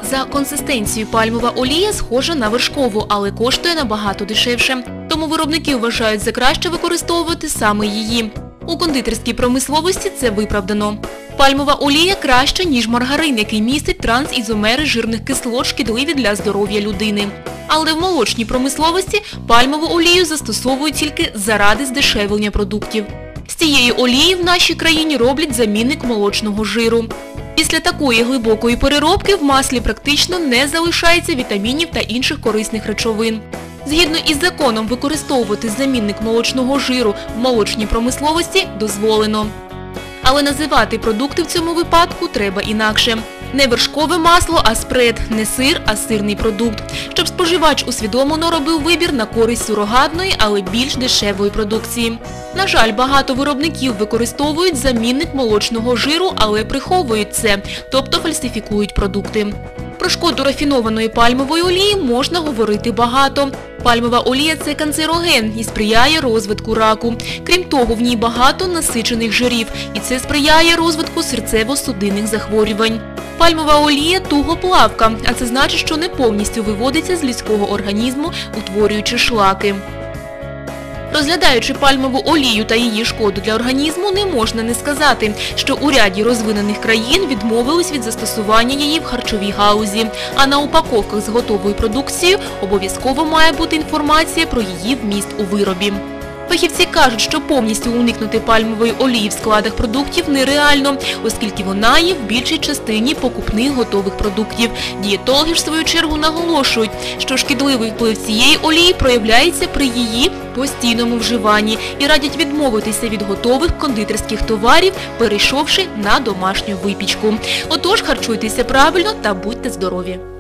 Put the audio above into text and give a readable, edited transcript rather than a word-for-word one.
За консистенцією пальмова олія схожа на вершкову, але коштує набагато дешевше. Тому виробники вважають за краще використовувати саме її. У кондитерській промисловості це виправдано. Пальмова олія краща, ніж маргарин, який містить трансізомери жирних кислот, шкідливі для здоров'я людини. Але в молочній промисловості пальмову олію застосовують тільки заради здешевлення продуктів. З цієї олії в нашій країні роблять замінник молочного жиру. Після такої глибокої переробки в маслі практично не залишається вітамінів та інших корисних речовин. Згідно із законом, використовувати замінник молочного жиру в молочній промисловості дозволено. Але називати продукти в цьому випадку треба інакше. Не вершкове масло, а спред, не сир, а сирний продукт. Щоб споживач усвідомлено робив вибір на користь сурогатної, але більш дешевої продукції. На жаль, багато виробників використовують замінник молочного жиру, але приховують це, тобто фальсифікують продукти. Про шкоду рафінованої пальмової олії можна говорити багато. Пальмова олія – це канцероген і сприяє розвитку раку. Крім того, в ній багато насичених жирів, і це сприяє розвитку серцево-судинних захворювань. Пальмова олія – тугоплавка, а це значить, що не повністю виводиться з людського організму, утворюючи шлаки. Розглядаючи пальмову олію та її шкоду для організму, не можна не сказати, що у ряді розвинених країн відмовились від застосування її в харчовій галузі, а на упаковках з готовою продукцією обов'язково має бути інформація про її вміст у виробі. Фахівці кажуть, що повністю уникнути пальмової олії в складах продуктів нереально, оскільки вона є в більшій частині покупних готових продуктів. Дієтологи ж в свою чергу наголошують, що шкідливий вплив цієї олії проявляється при її постійному вживанні і радять відмовитися від готових кондитерських товарів, перейшовши на домашню випічку. Отож, харчуйтеся правильно та будьте здорові!